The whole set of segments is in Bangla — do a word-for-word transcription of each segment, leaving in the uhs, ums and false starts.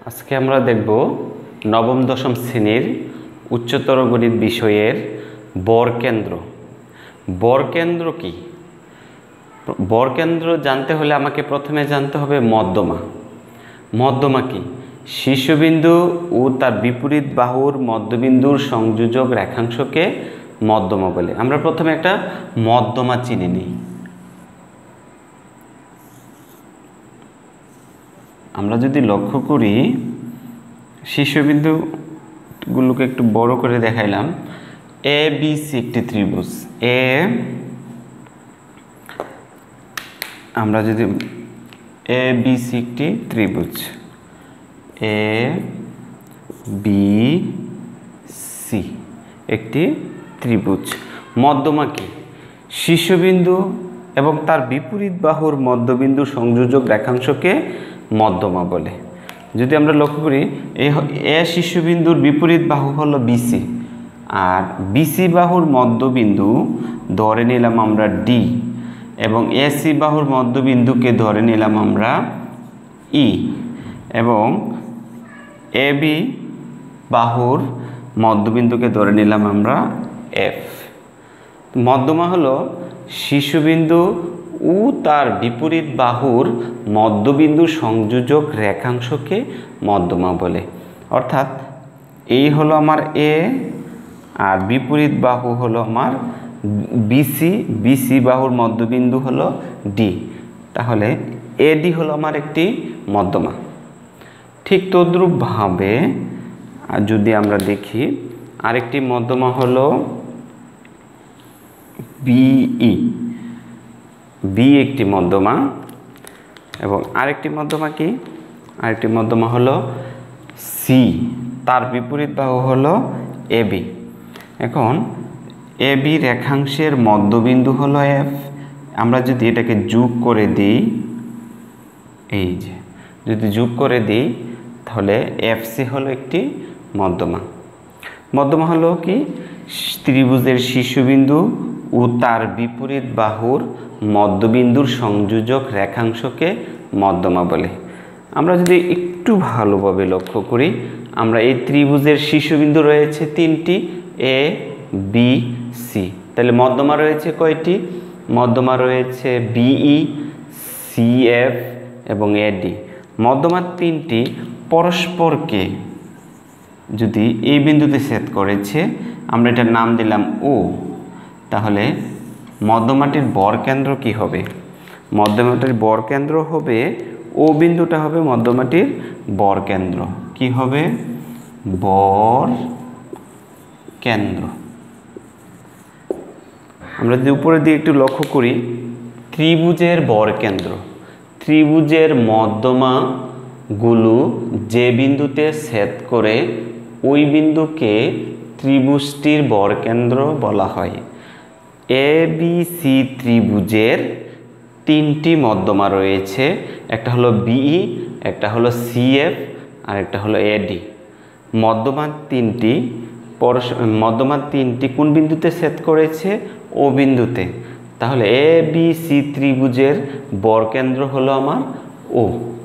আজকে আমরা দেখব নবম দশম শ্রেণীর উচ্চতর গণিত বিষয়ের বরকেন্দ্র। বরকেন্দ্র কি? বরকেন্দ্র জানতে হলে আমাকে প্রথমে জানতে হবে মধ্যমা। মধ্যমা কি? শীর্ষবিন্দু ও তার বিপরীত বাহুর মধ্যবিন্দুর সংযোজক রেখাংশকে মধ্যমা বলে। আমরা প্রথমে একটা মধ্যমা চিনে নিই। আমরা যদি লক্ষ্য করি, শীর্ষবিন্দুগুলোকে একটু বড় করে দেখাইলাম। এ বি সি একটি ত্রিভুজ। এ আমরা যদি এ বি সি একটি ত্রিভুজ, এ বি সি একটি ত্রিভুজ। মধ্যমা কি? শীর্ষবিন্দু এবং তার বিপরীত বাহুর মধ্যবিন্দু সংযোজক রেখাংশকে মধ্যমা বলে। যদি আমরা লক্ষ্য করি, এই এ শীর্ষবিন্দুর বিপরীত বাহু হলো বিসি, আর বিসি বাহুর মধ্যবিন্দু ধরে নিলাম আমরা ডি, এবং এসি বাহুর মধ্যবিন্দুকে ধরে নিলাম আমরা ই, এবং এবি বাহুর মধ্যবিন্দুকে ধরে নিলাম আমরা এফ। মধ্যমা হলো শীর্ষবিন্দু ও তার বিপরীত বাহুর মধ্যবিন্দু সংযোজক রেখাংশকে মধ্যমা বলে। অর্থাৎ এই হলো আমার এ, আর বিপরীত বাহু হলো আমার বিসি, বিসি বাহুর মধ্যবিন্দু হলো ডি। তাহলে এডি হলো আমার একটি মধ্যমা। ঠিক তদ্রূপভাবে যদি আমরা দেখি, আরেকটি মধ্যমা হলো বিই। বি একটি মধ্যমা, এবং আরেকটি মধ্যমা কি? আরেকটি মধ্যমা হলো সি, তার বিপরীত বাহু হলো এবি। এখন এবি রেখাংশের মধ্যবিন্দু হলো এফ। আমরা যদি এটাকে যোগ করে দিই, এই যে যদি যোগ করে দিই, তাহলে এফ সি হলো একটি মধ্যমা। মধ্যমা হলো কি? ত্রিভুজের শীর্ষবিন্দু ও তার বিপরীত বাহুর মধ্যবিন্দুর সংযোজক রেখাংশকে মধ্যমা বলে। আমরা যদি একটু ভালোভাবে লক্ষ্য করি, আমরা এই ত্রিভুজের শীর্ষবিন্দু রয়েছে তিনটি, এ বি সি। তাহলে মধ্যমা রয়েছে কয়টি? মধ্যমা রয়েছে বিই, সি এফ এবং এডি। মধ্যমা তিনটি পরস্পরকে যদি এই বিন্দুতে ছেদ করেছে, আমরা এটার নাম দিলাম ও। তাহলে মধ্যমাটির বরকেন্দ্র কি হবে? মধ্যমাটির বরকেন্দ্র হবে ও বিন্দুটা হবে মধ্যমাটির বরকেন্দ্র। কি হবে? বরকেন্দ্র। আমরা যদি উপরের দিকে একটু লক্ষ্য করি, ত্রিভুজের বরকেন্দ্র, ত্রিভুজের মধ্যমাগুলো যে বিন্দুতে ছেদ করে ওই বিন্দুকে ত্রিভুজটির বরকেন্দ্র বলা হয়। এ বি সি ত্রিভুজের তিনটি মধ্যমা রয়েছে, একটা হলো বিই, একটা হলো সিএফ, আর একটা হলো এডি। মধ্যমা তিনটি পরশ মধ্যমা তিনটি কোন বিন্দুতে ছেদ করেছে? ও বিন্দুতে। তাহলে এ বি সি ত্রিভুজের বরকেন্দ্র হলো আমার ও।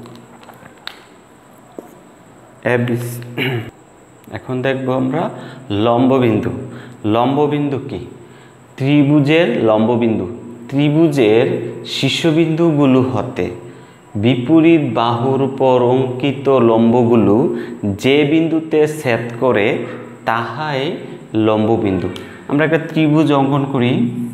A B C. এখন দেখব আমরা লম্ববিন্দু। লম্ববিন্দু কি? ত্রিভুজের লম্ববিন্দু, ত্রিভুজের শীর্ষবিন্দুগুলো হতে বিপরীত বাহুর উপর অঙ্কিত লম্বগুলো যে বিন্দুতে ছেদ করে তাহাই লম্ববিন্দু। আমরা একটা ত্রিভুজ অঙ্কন করি।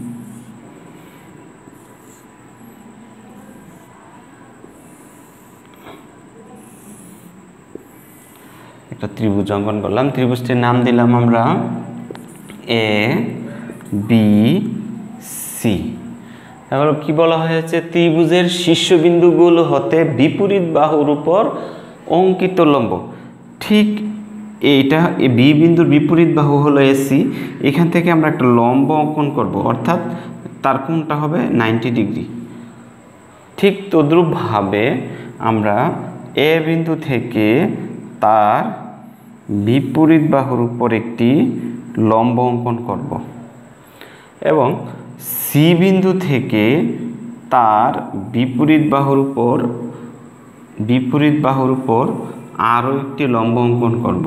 একটা ত্রিভুজ অঙ্কন করলাম, ত্রিভুজটির নাম দিলাম আমরা এ বি সি। তাহলে কি বলা হয়েছে? ত্রিভুজের শীর্ষবিন্দুগুলো হতে বিপরীত বাহুর উপর অঙ্কিত লম্ব। ঠিক এইটা, এই বি বিন্দুর বিপরীত বাহু হলো এসি। এখান থেকে আমরা একটা লম্ব অঙ্কন করব, অর্থাৎ তার কোণটা হবে নাইনটি ডিগ্রি। ঠিক তদ্রূপভাবে আমরা এ বিন্দু থেকে তার বিপরীত বাহুর উপর একটি লম্ব অঙ্কন করব, এবং সি বিন্দু থেকে তার বিপরীত বাহুর উপর বিপরীত বাহুর উপর আরও একটি লম্ব অঙ্কন করব।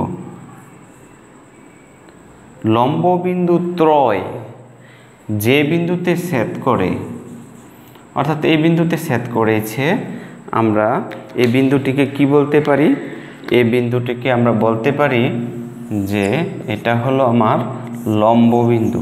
লম্ব বিন্দু ত্রয় যে বিন্দুতে ছেদ করে, অর্থাৎ এই বিন্দুতে ছেদ করেছে, আমরা এই বিন্দুটিকে কি বলতে পারি? এই বিন্দুটিকে আমরা বলতে পারি যে এটা হলো আমার লম্ব বিন্দু।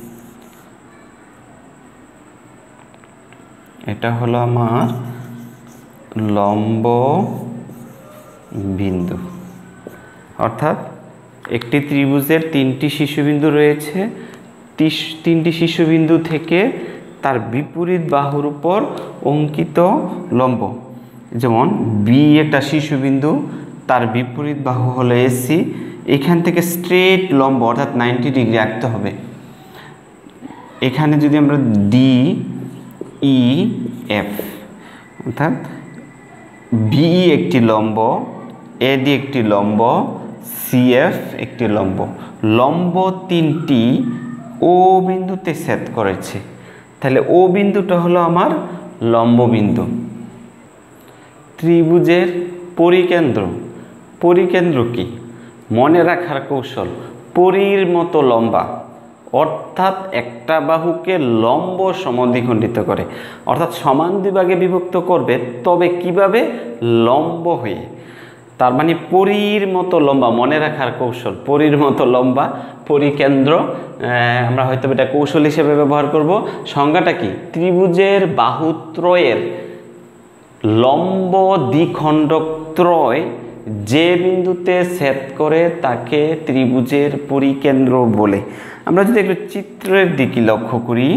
এটা হলো আমার লম্ব বিন্দু। অর্থাৎ একটি ত্রিভুজের তিনটি শীর্ষবিন্দু রয়েছে, তিনটি শীর্ষবিন্দু থেকে তার বিপরীত বাহুর উপর অঙ্কিত লম্ব। যেমন বি একটা শীর্ষবিন্দু, তার বিপরীত বাহু হলো এসি, এখান থেকে স্ট্রেট লম্ব অর্থাৎ নাইনটি ডিগ্রি আঁকতে হবে। এখানে যদি আমরা ডি ই এফ, অর্থাৎ বিই একটি লম্ব, এডি একটি লম্ব, সিএফ একটি লম্ব। লম্ব তিনটি ও বিন্দুতে ছেদ করেছে, তাহলে ও বিন্দুটা হলো আমার লম্ব বিন্দু। ত্রিভুজের পরিকেন্দ্র, পরিকেন্দ্র কি? মনে রাখার কৌশল, পরির মতো লম্বা, অর্থাৎ একটা বাহুকে লম্ব সমদ্বিখণ্ডিত করে, অর্থাৎ সমান দুই ভাগে বিভক্ত করবে, তবে কিভাবে? লম্ব হয়ে। তার মানে পরির মতো লম্বা, মনে রাখার কৌশল, পরির মতো লম্বা পরিকেন্দ্র। আমরা হয়তো এটা কৌশল হিসেবে ব্যবহার করব। সংজ্ঞাটা কি? ত্রিভুজের বাহুত্রয়ের লম্ব দ্বিখণ্ডক ত্রয় যে বিন্দুতে ছেদ করে তাকে ত্রিভুজের পরিকেন্দ্র বলে। আমরা যদি একটু চিত্রের দিকে লক্ষ্য করি,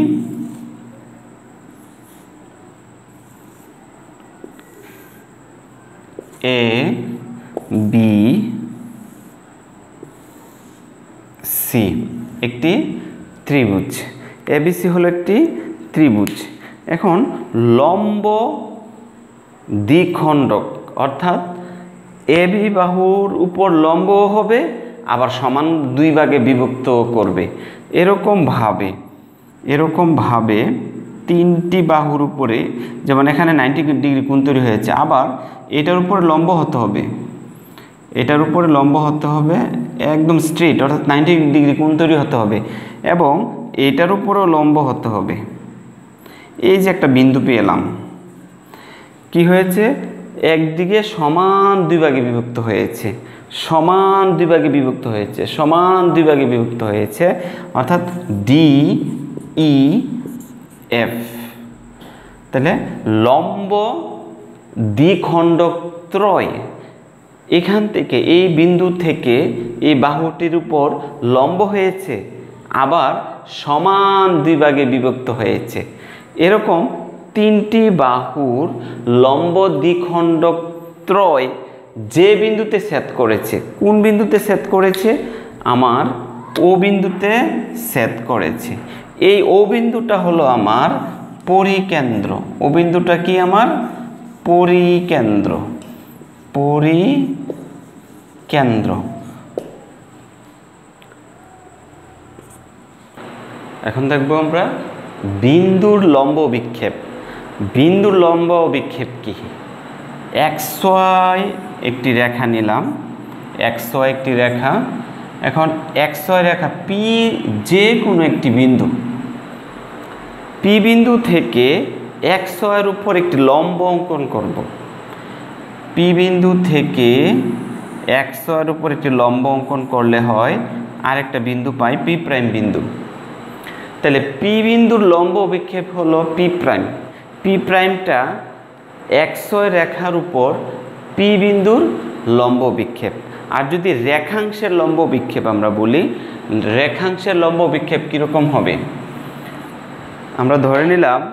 এ বি সি একটি ত্রিভুজ, এবিসি হলো একটি ত্রিভুজ। এখন লম্ব দ্বিখণ্ডক, অর্থাৎ এবি বাহুর উপর লম্ব হবে, আবার সমান দুই ভাগে বিভক্ত করবে। এরকম ভাবে এরকম ভাবে তিনটি বাহুর উপরে, যেমন এখানে নাইনটি ডিগ্রি কোণ তৈরি হয়েছে, আবার এটার উপরে লম্ব হতে হবে, এটার উপরে লম্ব হতে হবে একদম স্ট্রেট, অর্থাৎ নাইনটি ডিগ্রি কোণ তৈরি হতে হবে, এবং এটার উপরেও লম্ব হতে হবে। এই যে একটা বিন্দু পেলাম, কি হয়েছে? একদিকে সমান দুই ভাগে বিভক্ত হয়েছে, সমান দুই ভাগে বিভক্ত হয়েছে, সমান দুই ভাগে বিভক্ত হয়েছে, অর্থাৎ ডি ই এফ। তাহলে লম্ব দ্বিখণ্ডক ত্রয় এখান থেকে, এই বিন্দু থেকে এই বাহুটির উপর লম্ব হয়েছে, আবার সমান দুই ভাগে বিভক্ত হয়েছে। এরকম তিনটি বাহুর লম্ব দ্বিখণ্ডক ত্রয় যে বিন্দুতে ছেদ করেছে, কোন বিন্দুতে ছেদ করেছে? আমার ও বিন্দুতে ছেদ করেছে। এই ও বিন্দুটা হলো আমার পরিকেন্দ্র। ও বিন্দুটা কি? আমার পরিকেন্দ্র, পরিকেন্দ্র। এখন দেখবো আমরা বিন্দুর লম্ব বিক্ষেপ। বিন্দুর লম্ব বিক্ষেপ কি? এক্স ওয়াই একটি রেখা নিলাম, এক্স ওয়াই একটি রেখা। এখন এক্স ওয়াই রেখা পি, যে কোনো একটি বিন্দু, পি বিন্দু থেকে এক্স ওয়াইয়ের উপর একটি লম্ব অঙ্কন করব। পি বিন্দু থেকে এক্স ওয়াইয়ের উপর একটি লম্ব অঙ্কন করলে হয় আরেকটা বিন্দু পাই, পি প্রাইম বিন্দু। তাহলে পি বিন্দুর লম্ব বিক্ষেপ হলো পি প্রাইম। পি প্রাইমটা এক্স ওয়াই রেখার উপর পি বিন্দুর লম্ব বিক্ষেপ। আর যদি রেখাংশের লম্ব বিক্ষেপ আমরা বলি, রেখাংশের লম্ব বিক্ষেপ কীরকম হবে? আমরা ধরে নিলাম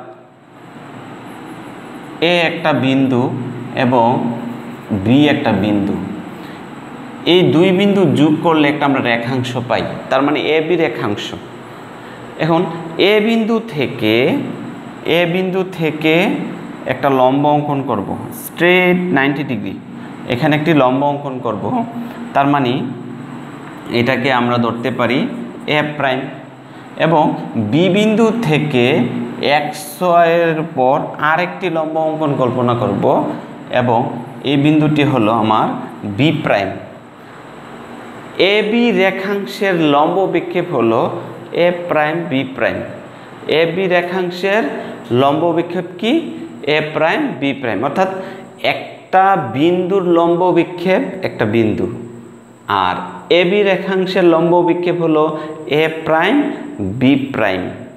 এ একটা বিন্দু এবং বি একটা বিন্দু, এই দুই বিন্দু যোগ করলে একটা আমরা রেখাংশ পাই, তার মানে এ বি রেখাংশ। এখন এ বিন্দু থেকে এ বিন্দু থেকে একটা লম্ব অঙ্কন করব, স্ট্রেট নাইনটি ডিগ্রি, এখানে একটি লম্ব অঙ্কন করব। তার মানে এটাকে আমরা ধরতে পারি এ প্রাইম, এবং বি বিন্দু থেকে এক্স ওয়াইয়ের পর আরেকটি লম্ব অঙ্কন কল্পনা করব, এবং এই বিন্দুটি হলো আমার বি প্রাইম। এ বি রেখাংশের লম্ব বিক্ষেপ হলো A prime B prime. A B রেখাংশের লম্ব বিক্ষেপ কি? এ প্রাইম বি প্রাইম, অর্থাৎ একটা বিন্দুর লম্ব বিক্ষেপ একটা বিন্দু, আর এ বি রেখাংশের লম্ব বিক্ষেপ হলো এ প্রাইম বি প্রাইম।